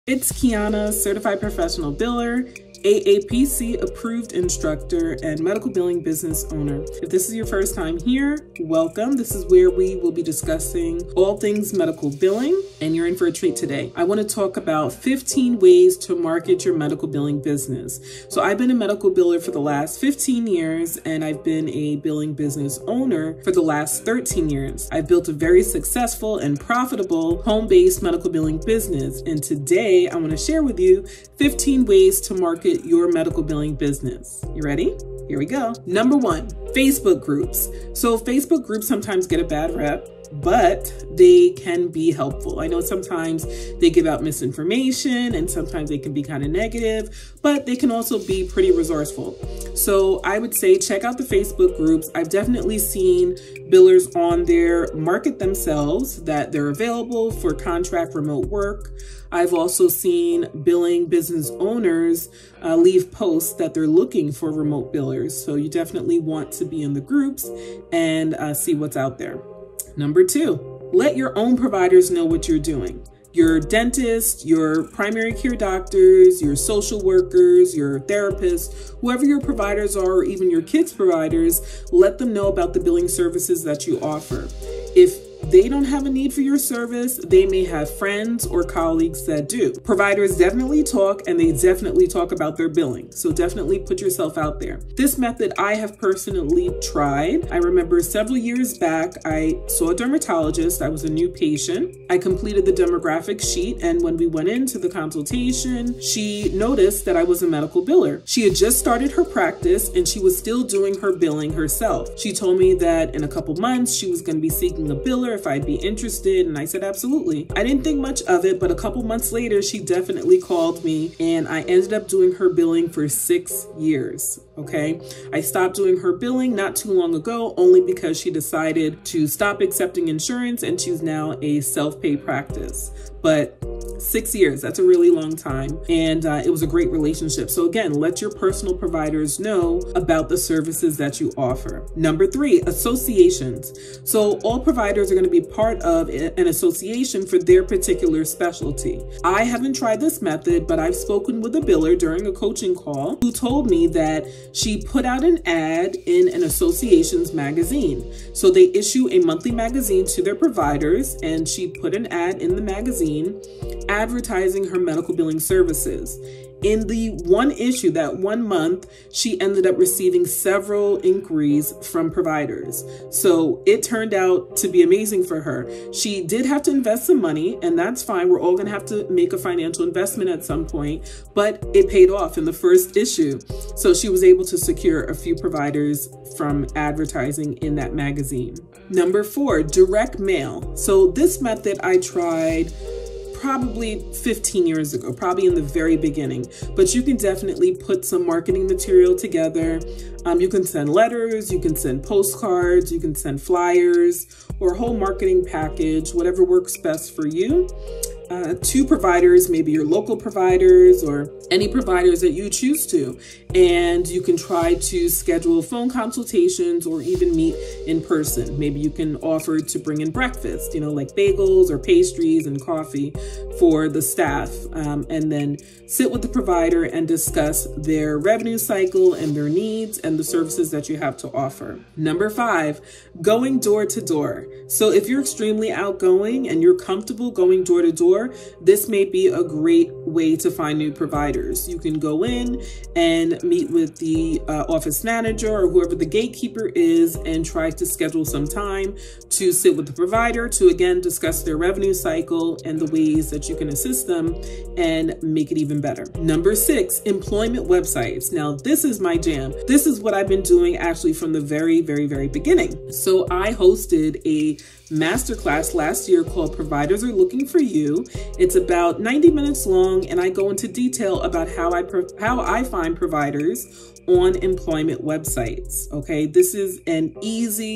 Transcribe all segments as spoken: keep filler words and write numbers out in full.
It's Kiana, Certified Professional Biller, A A P C approved instructor, and medical billing business owner. If this is your first time here, welcome. This is where we will be discussing all things medical billing, and you're in for a treat today. I want to talk about fifteen ways to market your medical billing business. So I've been a medical biller for the last fifteen years, and I've been a billing business owner for the last thirteen years. I've built a very successful and profitable home-based medical billing business, and today I want to share with you fifteen ways to market your medical billing business. You ready? Here we go. Number one, Facebook groups. So Facebook groups sometimes get a bad rep, but they can be helpful. I know sometimes they give out misinformation and sometimes they can be kind of negative, but they can also be pretty resourceful. So I would say check out the Facebook groups. I've definitely seen billers on there market themselves, that they're available for contract remote work. I've also seen billing business owners uh, leave posts that they're looking for remote billers. So you definitely want to be in the groups and uh, see what's out there. Number two, let your own providers know what you're doing. Your dentist, your primary care doctors, your social workers, your therapists, whoever your providers are, or even your kids' providers, let them know about the billing services that you offer. If they don't have a need for your service, they may have friends or colleagues that do. Providers definitely talk, and they definitely talk about their billing. So definitely put yourself out there. This method I have personally tried. I remember several years back, I saw a dermatologist. I was a new patient. I completed the demographic sheet, and when we went into the consultation, she noticed that I was a medical biller. She had just started her practice, and she was still doing her billing herself. She told me that in a couple months, she was going to be seeking a biller if I'd be interested, and I said absolutely. I didn't think much of it, but a couple months later, she definitely called me, and I ended up doing her billing for six years, okay? I stopped doing her billing not too long ago, only because she decided to stop accepting insurance, and she's now a self-pay practice. But six years, that's a really long time, and uh, it was a great relationship. So again, let your personal providers know about the services that you offer. Number three, associations. So all providers are going to be part of an association for their particular specialty. I haven't tried this method, but I've spoken with a biller during a coaching call who told me that she put out an ad in an association's magazine. So they issue a monthly magazine to their providers, and she put an ad in the magazine advertising her medical billing services. In the one issue, that one month, she ended up receiving several inquiries from providers. So it turned out to be amazing for her. She did have to invest some money, and that's fine. We're all gonna have to make a financial investment at some point, but it paid off in the first issue. So she was able to secure a few providers from advertising in that magazine. Number four, direct mail. So this method I tried probably fifteen years ago, probably in the very beginning, but you can definitely put some marketing material together. Um, you can send letters, you can send postcards, you can send flyers, or a whole marketing package, whatever works best for you. Uh, to providers, maybe your local providers or any providers that you choose to. And you can try to schedule phone consultations or even meet in person. Maybe you can offer to bring in breakfast, you know, like bagels or pastries and coffee for the staff, um, and then sit with the provider and discuss their revenue cycle and their needs and the services that you have to offer. Number five, going door to door. So if you're extremely outgoing and you're comfortable going door to door, this may be a great way to find new providers. You can go in and meet with the uh, office manager or whoever the gatekeeper is and try to schedule some time to sit with the provider to again discuss their revenue cycle and the ways that you can assist them and make it even better. Number six, employment websites. Now, this is my jam. This is what I've been doing actually from the very, very, very beginning. So I hosted a masterclass last year called Providers Are Looking for You. It's about ninety minutes long, and I go into detail about how I how I find providers on employment websites. Okay, this is an easy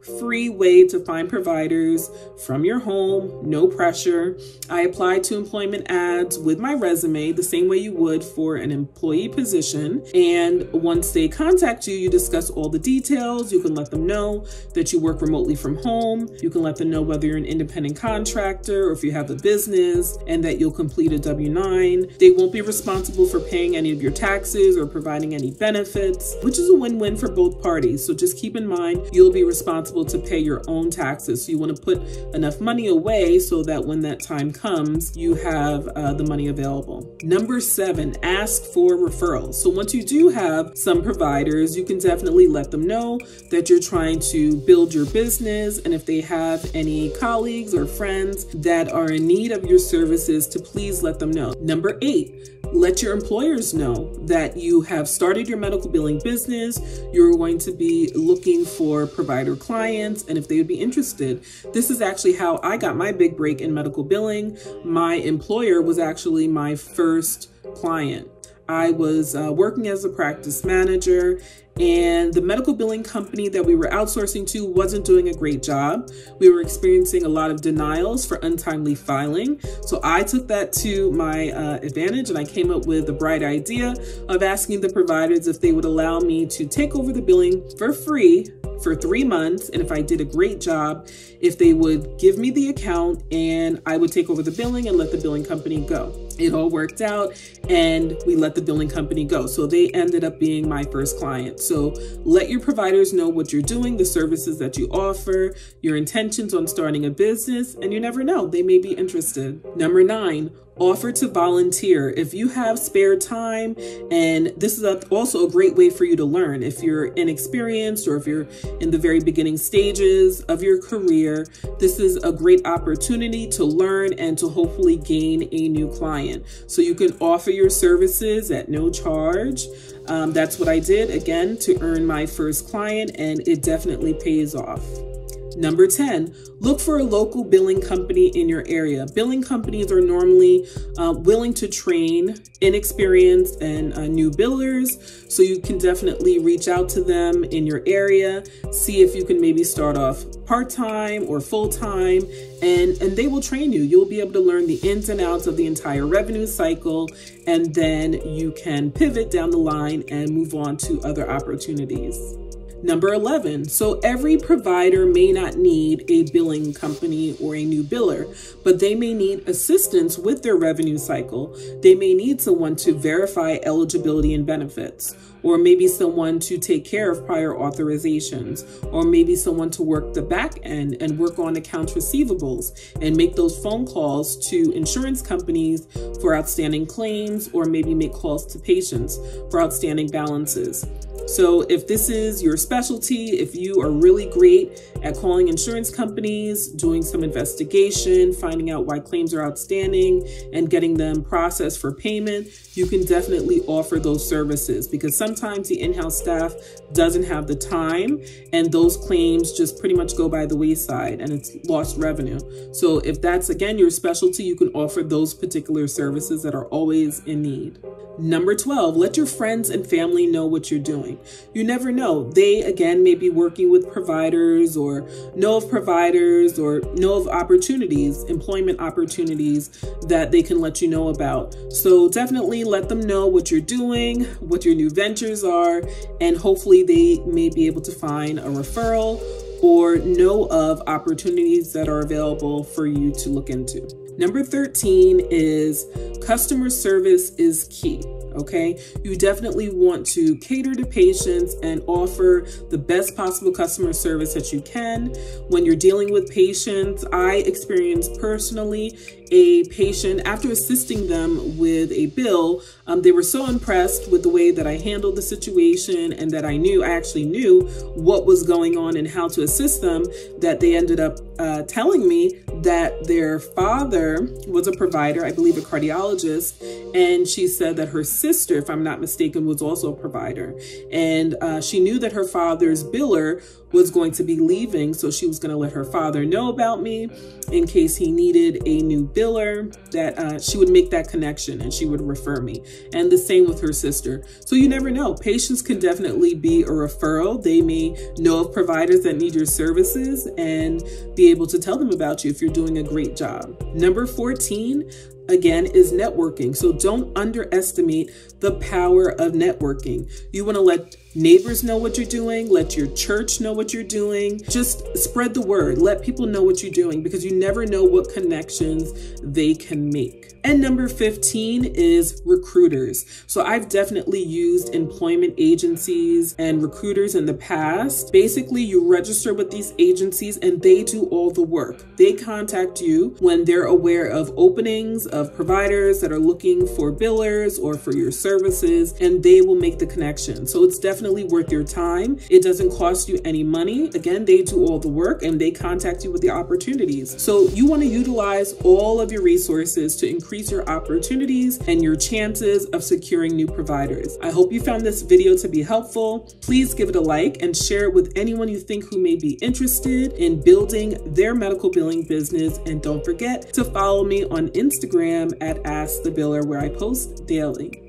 free way to find providers from your home, no pressure. I applied to employment ads with my resume the same way you would for an employee position. And once they contact you, you discuss all the details. You can let them know that you work remotely from home. You can let them know whether you're an independent contractor or if you have a business, and that you'll complete a W nine. They won't be responsible for paying any of your taxes or providing any benefits, which is a win-win for both parties. So just keep in mind, you'll be responsible to pay your own taxes. So you want to put enough money away so that when that time comes, you have uh, the money available. Number seven, ask for referrals. So once you do have some providers, you can definitely let them know that you're trying to build your business. And if they have any colleagues or friends that are in need of your services, to please let them know. Number eight, let your employers know that you have started your medical billing business. You're going to be looking for provider clients, and if they would be interested. This is actually how I got my big break in medical billing. My employer was actually my first client. I was uh, working as a practice manager, and the medical billing company that we were outsourcing to wasn't doing a great job. We were experiencing a lot of denials for untimely filing. So I took that to my uh, advantage, and I came up with the bright idea of asking the providers if they would allow me to take over the billing for free for three months. And if I did a great job, if they would give me the account and I would take over the billing and let the billing company go. It all worked out and we let the billing company go. So they ended up being my first client. So let your providers know what you're doing, the services that you offer, your intentions on starting a business, and you never know, they may be interested. Number nine, offer to volunteer. If you have spare time, and this is a, also a great way for you to learn. If you're inexperienced or if you're in the very beginning stages of your career, this is a great opportunity to learn and to hopefully gain a new client. So you can offer your services at no charge. Um, that's what I did, again, to earn my first client, and it definitely pays off. Number ten, look for a local billing company in your area. Billing companies are normally uh, willing to train inexperienced and uh, new billers. So you can definitely reach out to them in your area, see if you can maybe start off part-time or full-time, and, and they will train you. You'll be able to learn the ins and outs of the entire revenue cycle, and then you can pivot down the line and move on to other opportunities. Number eleven, so every provider may not need a billing company or a new biller, but they may need assistance with their revenue cycle. They may need someone to verify eligibility and benefits, or maybe someone to take care of prior authorizations, or maybe someone to work the back end and work on accounts receivables and make those phone calls to insurance companies for outstanding claims, or maybe make calls to patients for outstanding balances. So if this is your specialty, if you are really great at calling insurance companies, doing some investigation, finding out why claims are outstanding and getting them processed for payment, you can definitely offer those services, because sometimes the in-house staff doesn't have the time and those claims just pretty much go by the wayside and it's lost revenue. So if that's, again, your specialty, you can offer those particular services that are always in need. Number twelve, let your friends and family know what you're doing. You never know. They, again, may be working with providers or know of providers or know of opportunities, employment opportunities that they can let you know about. So definitely let them know what you're doing, what your new ventures are, and hopefully they may be able to find a referral or know of opportunities that are available for you to look into. Number thirteen is customer service is key. Okay, you definitely want to cater to patients and offer the best possible customer service that you can. When you're dealing with patients, I experienced personally a patient, after assisting them with a bill, um, they were so impressed with the way that I handled the situation and that I knew, I actually knew what was going on and how to assist them, that they ended up uh, telling me that their father was a provider, I believe a cardiologist, and she said that her sister, if I'm not mistaken, was also a provider. And uh, she knew that her father's biller was going to be leaving, so she was going to let her father know about me in case he needed a new biller. biller, that uh, she would make that connection and she would refer me. And the same with her sister. So you never know. Patients can definitely be a referral. They may know of providers that need your services and be able to tell them about you if you're doing a great job. Number fourteen, again, is networking. So don't underestimate the power of networking. You want to let neighbors know what you're doing, let your church know what you're doing. Just spread the word. Let people know what you're doing, because you never know what connections they can make. And number fifteen is recruiters. So I've definitely used employment agencies and recruiters in the past. Basically, you register with these agencies and they do all the work. They contact you when they're aware of openings of providers that are looking for billers or for your services, and they will make the connection. So it's definitely worth your time. It doesn't cost you any money. Again, they do all the work and they contact you with the opportunities. So you want to utilize all of your resources to increase increase your opportunities and your chances of securing new providers. I hope you found this video to be helpful. Please give it a like and share it with anyone you think who may be interested in building their medical billing business. And don't forget to follow me on Instagram at Ask the Biller, where I post daily.